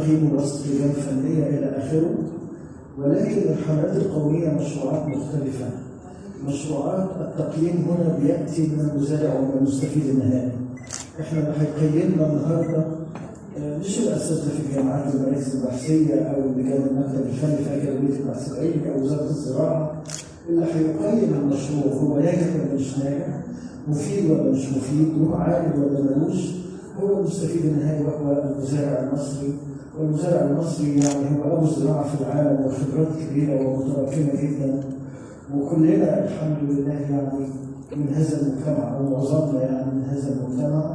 تقييم ووسط لجان فنيه الى اخره. ولكن الحملات القوميه مشروعات مختلفه. مشروعات التقييم هنا بياتي من المزارع ومن المستفيد النهائي. احنا اللي هيقيمنا النهارده مش الاساتذه في الجامعات والمراكز البحثيه او لجان المكتب الفني في اكاديميه البحث العلمي او وزاره الزراعه. اللي هيقيم المشروع هو ناجح ولا مش ناجح، مفيد ولا مش مفيد، له عائد ولا ملوش، هو المستفيد النهائي وهو المزارع المصري. والمزارع المصري يعني هو ابو الزراعه في العالم، وخبرات كبيره ومتراكمه جدا. وكلنا الحمد لله يعني من هذا المجتمع، او معظمنا يعني من هذا المجتمع.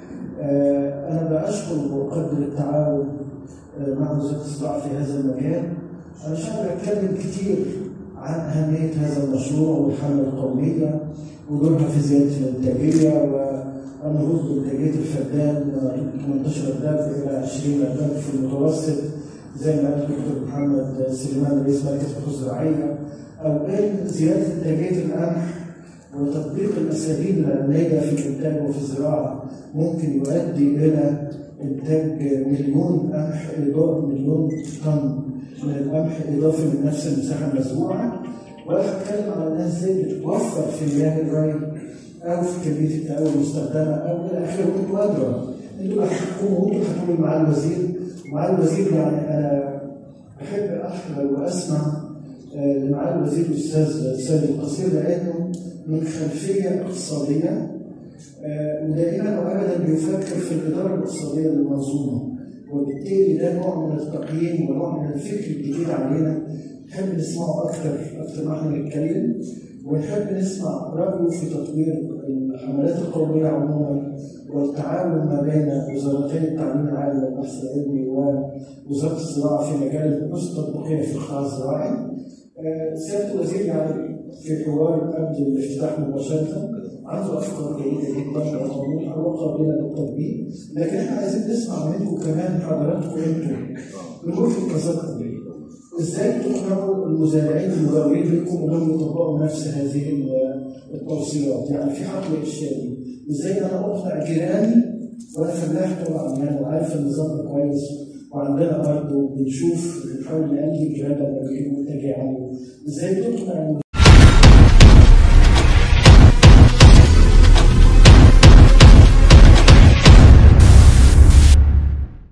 انا بشكر وبقدر التعاون مع وزاره الزراعه في هذا المجال. انا مش قادر اتكلم كتير عن اهميه هذا المشروع والحمله القوميه ودورها في زياده الانتاجيه والنهوض بانتاجيه الفدان من 18 دبابه الى 20 دبابه في المتوسط، زي ما قال الدكتور محمد سليمان رئيس مركز البحوث الزراعيه. او ان زياده انتاجيه القمح وتطبيق الاساليب العلميه في الانتاج وفي الزراعه ممكن يؤدي الى انتاج مليون قمح اضافي، مليون طن من القمح اضافي من نفس المساحه المزروعه. ولا هتكلم على الناس ازاي بتوفر في مياه الري او في كميه التقاوي المستخدمه او الى اخره. انتوا ادرى، انتوا اللي هتحكموا وانتوا اللي هتقولوا مع الوزير. ومع الوزير يعني انا بحب احضر واسمع لمعالي الوزير الاستاذ سيد القصير، لانه من خلفيه اقتصاديه ودائما وابدا بيفكر في الاداره الاقتصاديه للمنظومه. وبالتالي ده نوع من التقييم ونوع من الفكر الجديد علينا نحب نسمعه اكثر ما احنا بنتكلم، ونحب نسمع رايه في تطوير الحملات القوميه عموما والتعاون ما بين وزارتين التعليم العالي والبحث العلمي ووزاره الزراعه في مجال البحوث التطبيقيه في القطاع الزراعي. سياده الوزير يعني في حوار قبل الافتتاح مباشره عنده افكار جيده جدا وطموحه وقابله للتطبيق، لكن احنا عايزين نسمع منكم كمان حضراتكم انتم من وجهه نظركم ازاي تقنعوا المزارعين المجاورين لكم انهم يطبقوا نفس هذه التوصيات. يعني في حقل ارشادي، ازاي انا اقنع جيراني وانا فلاح طبعا يعني وعارف النظام ده كويس، وعندنا برضه بنشوف بنحاول نقلل جيراننا لما بيجيبوا منتج، يعني ازاي تقنع